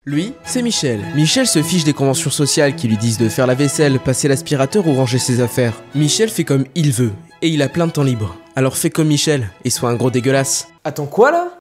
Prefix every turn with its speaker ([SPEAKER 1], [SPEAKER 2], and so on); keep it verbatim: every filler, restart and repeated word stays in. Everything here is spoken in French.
[SPEAKER 1] Lui, c'est Michel. Michel se fiche des conventions sociales qui lui disent de faire la vaisselle, passer l'aspirateur ou ranger ses affaires. Michel fait comme il veut, et il a plein de temps libre. Alors fais comme Michel, et sois un gros dégueulasse.
[SPEAKER 2] Attends quoi là?